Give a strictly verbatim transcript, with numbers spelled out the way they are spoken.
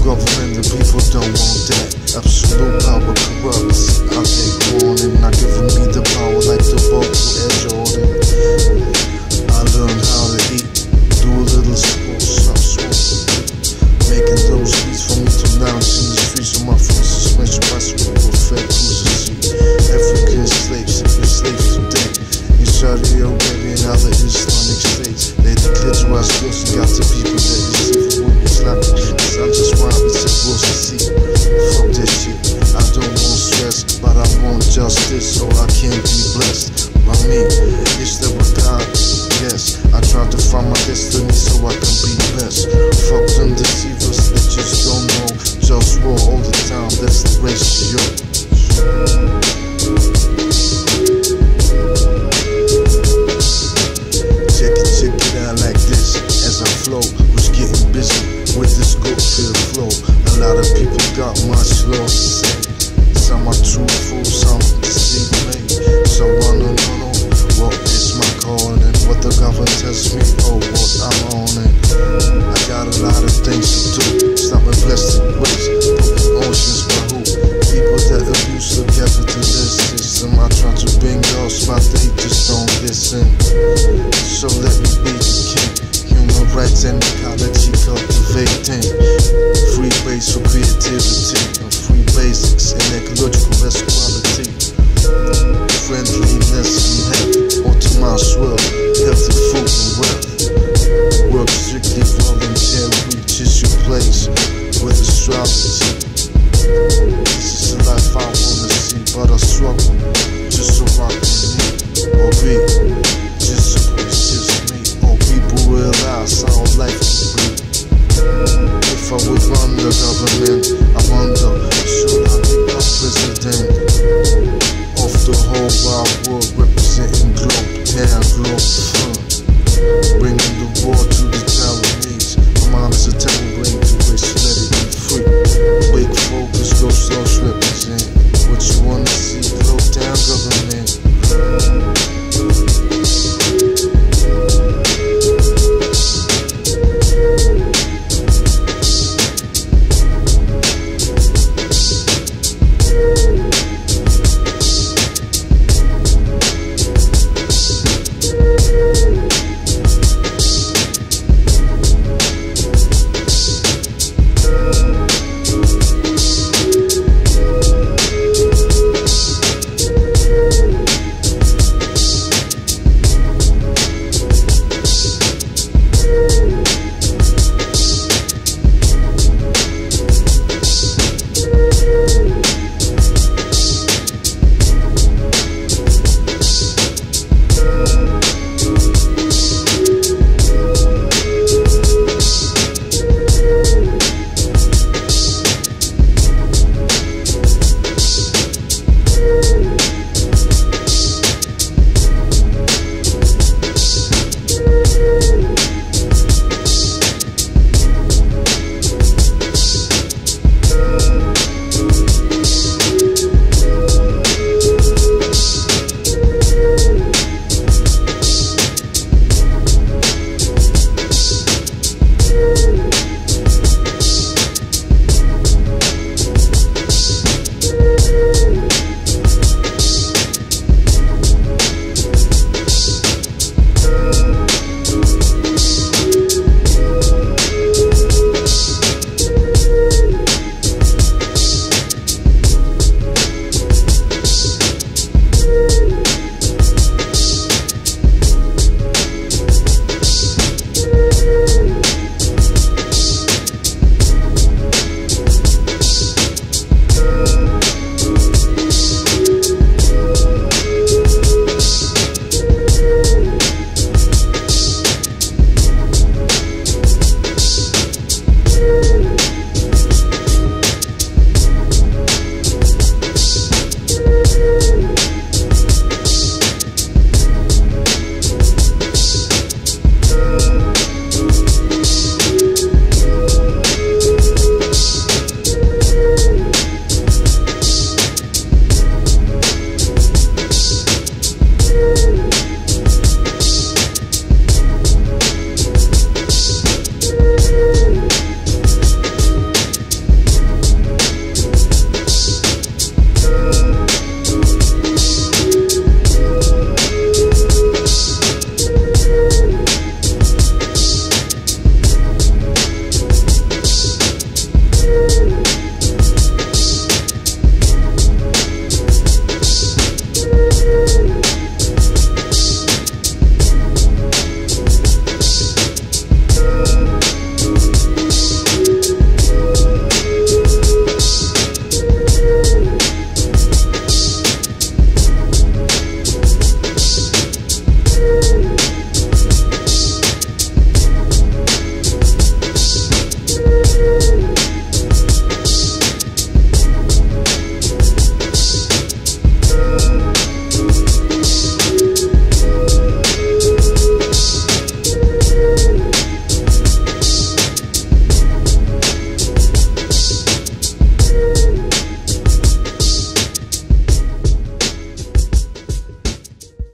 government, the people don't want that. Absolute power corrupts. I take warning, not giving me the power like the boat to Air Jordan. I learned how to eat, do a little sport, stop smoking, making those beats for me to lounge in the streets of my phone suspension bicycle with fat cruiser seat. African slaves, if you're slaves today, in Saudi Arabia and other Islamic states, they declare to our skills and got the people that receive the Islamic. I just want to to see. Fuck this shit. I don't want stress, but I want justice, so I can be blessed by me. Is there a God? Yes. I try to find my destiny so I can be best. Fuck them deceivers that just don't know. Just war all the time. That's the ratio. Check it, check it out like this. As I flow, was getting busy with this good feel flow. A lot of people got much love to say. Some are truthful, some deceive me. So I don't know what is my calling, what the government tells me, oh what I'm on it. I got a lot of things to do. Stop my plastic waste, putting oceans by who? People that abuse the capitalist system. I try to bring those, but they just don't listen. So let me be the king. Human rights and ecology cultivating. Free base for creativity and free basics and ecological equality. Friendliness and health, ultimate swell, healthy food and wealth. Work strictly volunteer, reaches your place with astrology. This is the life I wanna see, but I struggle just so I can live or be. Just so it's just me, or people realize how life is free. If I would run the government, I wonder, should I become president of the whole wide world, representing globe, yeah, globe fun, bringing the war to the Taiwanese. My mind is a terrible brain to waste, let it be free. Big focus, go slow, represent what you wanna see, low down government. Peace.